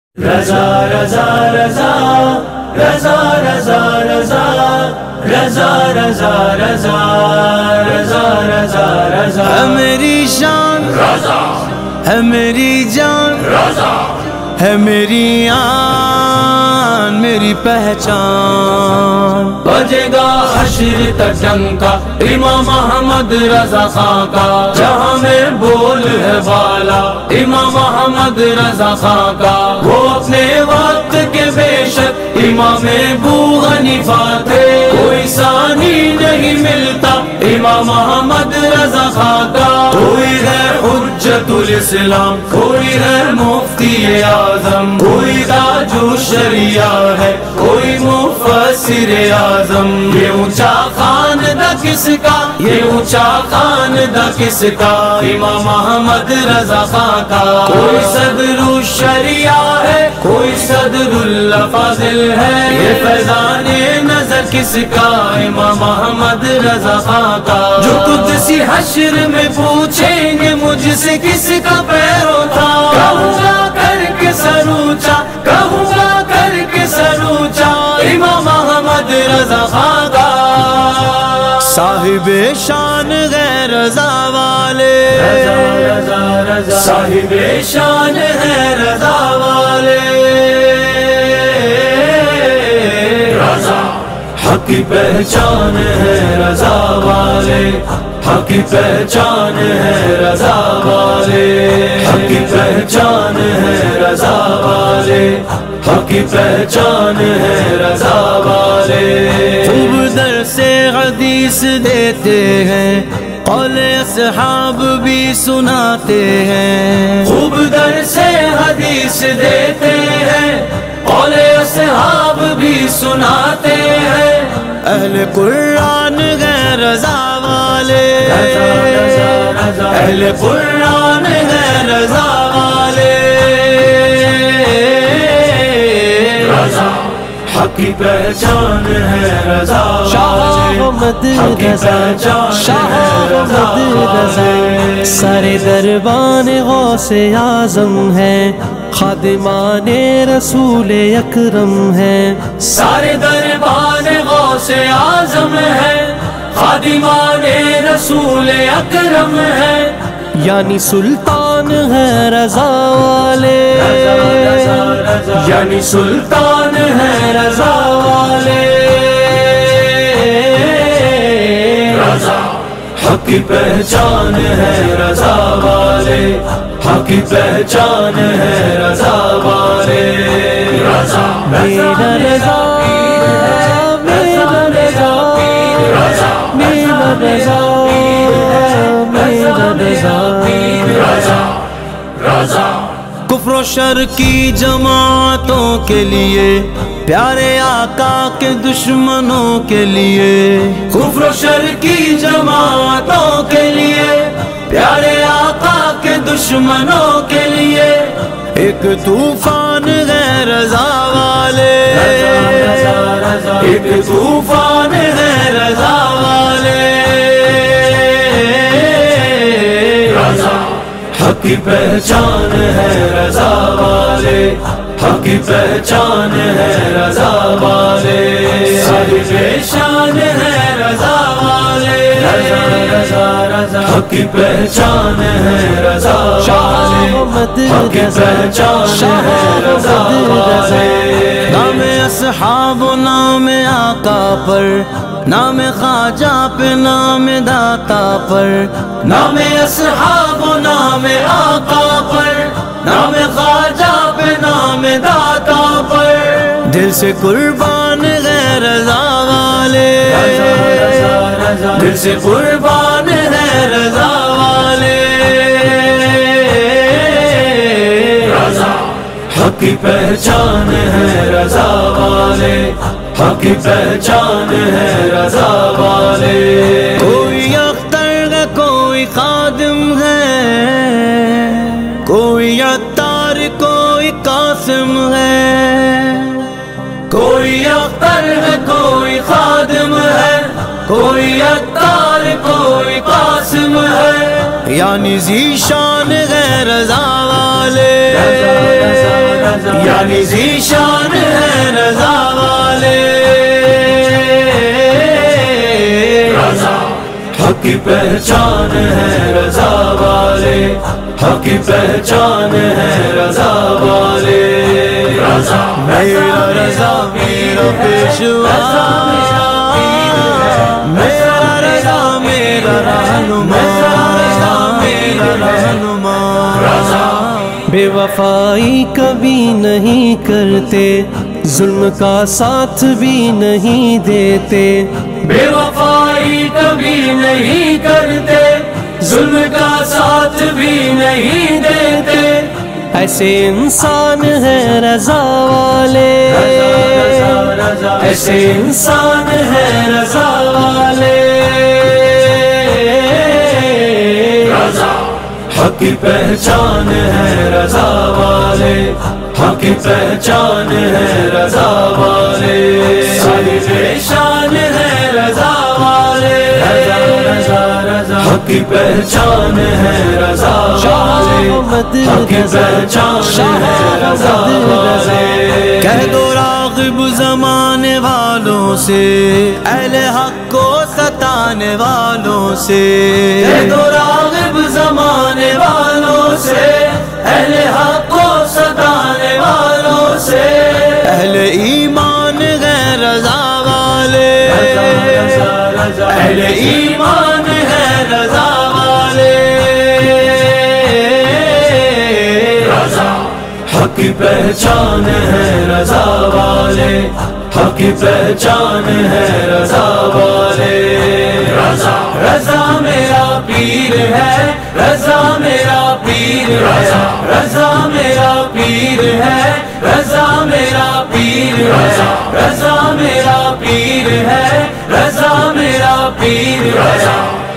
رضا رضا رضا رضا رضا رضا رضا رضا رضا رضا رضا رضا ہے میری شان رضا ہے میری جان رضا ہے میری آن میری پہچان بجے گا حشر تک ڈنکا امام محمد رضا خان کا جہاں میں بول ہے والا امام محمد رضا خان کا وہ اپنے وقت کے بے شک امام ابو حنیفہ تھے کوئی ثانی نہیں ملتا امام محمد رضا خان کا کوئی ہے حجت الاسلام کوئی ہے مفتی اعظم کوئی تاج الشریعہ ہے کوئی مفسر اعظم یہ اونچا خاندہ کس کا یہ اونچا خاندہ کس کا امام محمد رضا خان کا کوئی صدر الشریعہ ہے کوئی صدر الفاضل ہے یہ فیضان نظر کس کا امام محمد رضا خان کا جو قدسی حشر میں پوچھیں گے مجھ سے کس کا پیرو تھا کہوں گا کر کے سر اونچا کہوں گا کر کے سر اونچا امام محمد رضا خان کا صاحب شان ہے رضا والے صاحب شان ہے رضا والے رضا حق کی پہچان ہے رضا والے حق کی پہچان ہے رضا والے حق کی پہچان ہے رضا والے حق کی پہچان ہے رضا والے خوب درس حدیث دیتے ہیں قول اصحاب بھی سناتے ہیں خوب درس حدیث دیتے ہیں قول اصحاب بھی سناتے ہیں اہل قرآن ہے رضا والے اہل قرآن ہے رضا والے رضا حق کی پہچان ہے رضا والے حق کی پہچان ہے رضا والے سارے دربان غوث اعظم ہیں خادمان رسول اکرم ہیں سارے دربان غوث اعظم ہیں خادمان رسول اکرم ہیں یعنی سلطان ہے رضا والے یعنی سلطان ہے رضا والے رضا حق کی پہچان ہے رضا والے حق کی پہچان ہے رضا والے رضا میرا رضا میرا رضا میرا رضا میرا رضا رضا کفر و شر کی جماعتوں کے لیے پیارے آقا کے دشمنوں کے لیے کفر و شر کی جماعتوں کے لیے پیارے آقا کے دشمنوں کے لیے ایک طوفان ہے رضا والے ایک طوفان ہے رضا والے رضا حق کی پہچان ہے رضا والے حق کی پہچان ہے رضا والے صاحب شان ہے رضا والے حق کی پہچان ہے رضا والے حق کی پہچان ہے رضا والے نام اصحاب و نام آقا پر نام خواجہ پہ نام داتا پر نام اصحاب و نام آقا پر نام خواجہ پہ نام داتا پر دل سے قربان ہے رضا والے دل سے قربان ہے رضا والے رضا حق کی پہچان ہے رضا والے حق کی پہچان ہے رضا والے کوئی اختر ہے کوئی خادم ہے کوئی عطار کوئی قاسم ہے کوئی اختر ہے کوئی خادم ہے کوئی عطار کوئی قاسم ہے یعنی ذی شان ہے رضا والے یعنی ذیشان ہے رضا والے، حق کی پہچان ہے رضا والے، حق کی پہچان ہے رضا والے، میرا رضا میرا پیشوا، میرا رضا میرا رہنما، میرا رہنما، بے وفائی کبھی نہیں کرتے، ظلم کا ساتھ بھی نہیں دیتے، بے وفائی کبھی نہیں کرتے، ظلم کا ساتھ بھی نہیں دیتے، ایسے انسان ہیں رضا والے، ایسے انسان ہے رضا والے، حق کی پہچان ہے رضا والے، حق کی پہچان ہے رضا والے، ساری شان ہے رضا والے، حق کی پہچان ہے رضا والے، حق کی پہچان ہے رضا والے، کہہ دو راغب زمانے والوں سے، اہل حق کو ستانے والوں سے، کہہ دو راغب زمانے والوں سے، اہل حق کو ستانے والوں سے، اہل ایمان ہے رضا والے، اہل ایمان ہے رضا والے، حق کی پہچان ہے رضا والے، حق کی پہچان ہے رضا والے، رضا میرا پیر ہے، رضا میرا پیر ہے، رضا میرا پیر ہے، رضا میرا پیر ہے، رضا میرا پیر ہے، رضا میرا پیر ہے،